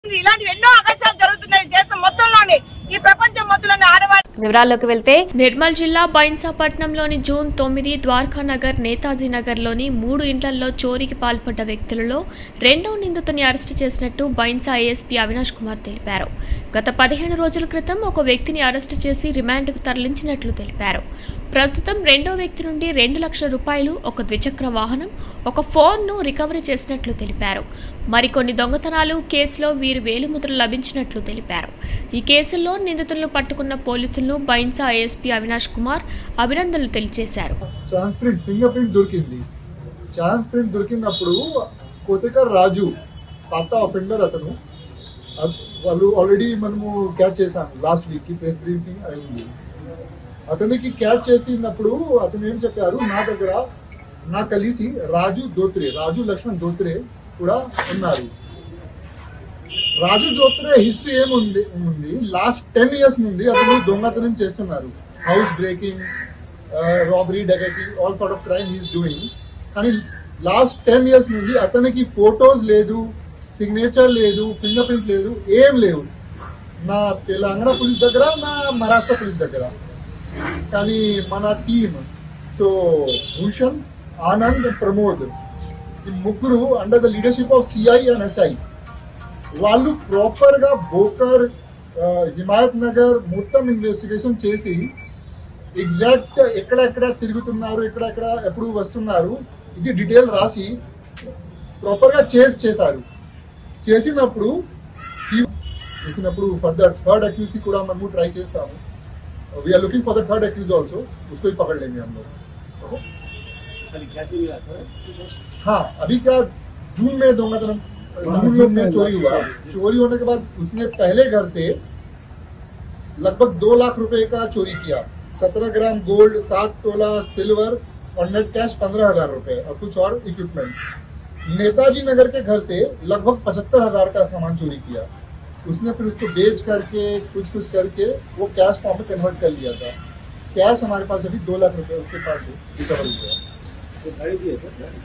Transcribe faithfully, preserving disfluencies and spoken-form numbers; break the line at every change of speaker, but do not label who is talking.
ఇలాంటి ఎన్నో ఆకాశాలు జరుగుతున్నాయి దేశం మొత్తంలోని ఈ ప్రపంచం మొత్తంలోని ఆడవాళ్ళు.
వివరాల్లోకి వెళ్తే నిర్మల్ జిల్లా బైన్సాపట్నంలోని జూన్ తొమ్మిది ద్వారకా నగర్ నేతాజీ నగర్లోని మూడు ఇండ్లలో చోరీకి పాల్పడ్డ వ్యక్తులలో రెండో నిందితుని అరెస్టు చేసినట్టు బైన్సా ఏఎస్పీ అవినాష్ కుమార్ తెలిపారు. గత పదిహేను రోజుల క్రితం ఒక వ్యక్తిని అరెస్టు చేసి రిమాండ్కు తరలించినట్లు తెలిపారు. ప్రస్తుతం రెండో వ్యక్తి నుండి రెండు లక్షల రూపాయలు, ఒక ద్విచక్ర వాహనం, ఒక ఫోన్ను రికవరీ చేసినట్లు తెలిపారు. మరికొన్ని దొంగతనాలు కేసులో వీరి వేలిముద్రలు లభించినట్లు తెలిపారు. ఈ కేసుల్లో నిందితులను పట్టుకున్న పోలీసులను బైన్సా ఏఎస్పీ అవినాష్ కుమార్ అభినందనలు తెలియజేశారు.
ఛాన్స్ ప్రింట్ ఫింగర్ ప్రింట్ దొరికింది. ఛాన్స్ ప్రింట్ దొరికినప్పుడు కోతేకర్ రాజు పాత అఫెండర్ అతను, వాళ్ళు ఆల్రెడీ మనము క్యాచ్ చేశాము. లాస్ట్ వీక్ కి ప్రెస్ బ్రీఫింగ్ అయింది. అతనికి క్యాచ్ చేసినప్పుడు అతను ఏం చెప్పారు, నా దగ్గర నా కలిసి రాజు దోత్రే రాజు లక్ష్మణ్ దోత్రే కూడా ఉన్నారు. రాజు దోత్రే హిస్టరీ ఏముంది ఉంది లాస్ట్ టెన్ ఇయర్స్ నుండి అతను దొంగతనం చేస్తున్నారు. House breaking, robbery, dacoity, all sort of crime he's doing. కానీ లాస్ట్ టెన్ ఇయర్స్ నుండి అతనికి ఫోటోస్ లేదు, సిగ్నేచర్ లేదు, ఫింగర్ ప్రింట్ లేదు, ఏం లేవు నా తెలంగాణ పోలీస్ దగ్గర, నా మహారాష్ట్ర పోలీస్ దగ్గర. కానీ మన టీమ్, సో భూషణ్, ఆనంద్, ప్రమోద్, ఈ ముగ్గురు under the leadership of CI and SI వాళ్ళు ప్రాపర్ గా బోకర్, హిమాయత్ నగర్ మొత్తం ఇన్వెస్టిగేషన్ చేసి ఎగ్జాక్ట్ ఎక్కడెక్కడ తిరుగుతున్నారు, ఎక్కడెక్కడ ఎప్పుడు వస్తున్నారు ఇది డీటెయిల్ రాసి ప్రాపర్ గా చేసి చేశారు. చేసినప్పుడు చేసినప్పుడు ఫర్దర్ థర్డ్ అక్యూజ్ కి కూడా మనము ట్రై చేస్తాము. We are looking for the third accused also, उसको ही पकड़ लेंगे हम लोग. हाँ, अभी क्या जून में दंगातन जून में चोरी हुआ. चोरी होने के बाद उसने पहले घर से लगभग दो लाख रुपए का चोरी किया. सत्रह ग्राम गोल्ड, सात तोला सिल्वर और नेट कैश पंद्रह हजार रुपए और कुछ और इक्विपमेंट्स. नेताजी नगर के घर से लगभग पचहत्तर हजार का सामान चोरी किया. उसने फिर उसको बेच करके कुछ कुछ करके वो कैश फॉर्म में कन्वर्ट कर लिया था. कैश हमारे पास अभी दो लाख रुपए उसके पास रिकवर हुआ है.